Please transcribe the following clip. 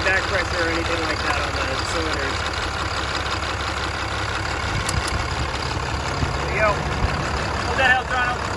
back pressure or anything like that on the cylinders. There you go. What the hell, Toronto?